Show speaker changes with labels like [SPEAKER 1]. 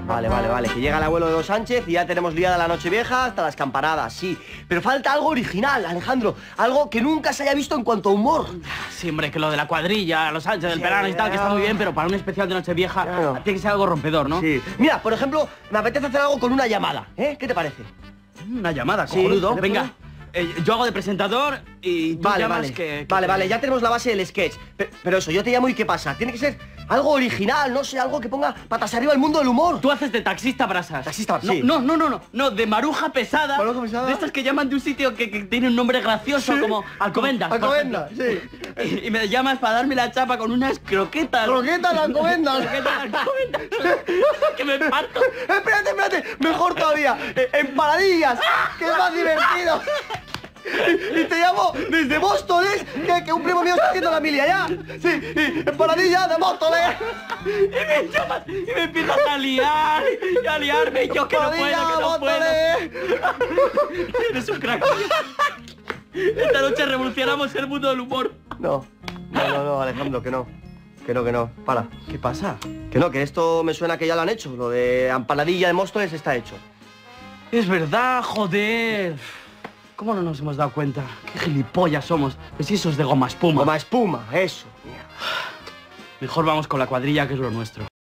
[SPEAKER 1] Vale, que llega el abuelo de los Sánchez y ya tenemos liada la Nochevieja hasta las campanadas, sí. Pero falta algo original, Alejandro, algo que nunca se haya visto en cuanto a humor.
[SPEAKER 2] Sí, hombre, que lo de la cuadrilla, los Sánchez, del Perano y tal, que está muy bien, pero para un especial de Nochevieja tiene que ser algo rompedor, ¿no?
[SPEAKER 1] Sí. Mira, por ejemplo, me apetece hacer algo con una llamada, ¿eh? ¿Qué te parece?
[SPEAKER 2] Una llamada,
[SPEAKER 1] Sí,
[SPEAKER 2] cojonudo.
[SPEAKER 1] ¿teléfono?
[SPEAKER 2] Venga, yo hago de presentador y tú llamas que...
[SPEAKER 1] Vale, ya tenemos la base del sketch. Pero eso, yo te llamo y ¿qué pasa? Tiene que ser algo original, no sé, algo que ponga patas arriba el mundo del humor.
[SPEAKER 2] Tú haces de taxista brasas.
[SPEAKER 1] Taxista,
[SPEAKER 2] no,
[SPEAKER 1] sí.
[SPEAKER 2] No, de maruja pesada.
[SPEAKER 1] ¿Maruja pesada?
[SPEAKER 2] De estas que llaman de un sitio que tiene un nombre gracioso,
[SPEAKER 1] Sí.
[SPEAKER 2] como Alcobendas. por
[SPEAKER 1] Alcobendas,
[SPEAKER 2] ejemplo. Y me llamas para darme la chapa con unas croquetas.
[SPEAKER 1] Croquetas de Alcobendas.
[SPEAKER 2] Croquetas de Alcobendas. Que me parto.
[SPEAKER 1] Espérate, mejor todavía. Empanadillas, que es más divertido. Y te llamo desde Móstoles, que un primo mío está haciendo la milia ya. Sí, y empanadillas de Móstoles.
[SPEAKER 2] Y me llamas y me empiezas a liar y a liarme y yo que no puedo. Eres un crack. Esta noche revolucionamos el mundo del humor.
[SPEAKER 1] No, Alejandro, que no. Que no. Para.
[SPEAKER 2] ¿Qué pasa?
[SPEAKER 1] Que esto me suena que ya lo han hecho. Lo de empanadilla de Móstoles está hecho.
[SPEAKER 2] Es verdad, joder. ¿Cómo no nos hemos dado cuenta? Qué gilipollas somos. Es esos de goma espuma.
[SPEAKER 1] Goma espuma, eso.
[SPEAKER 2] Mejor vamos con la cuadrilla, que es lo nuestro.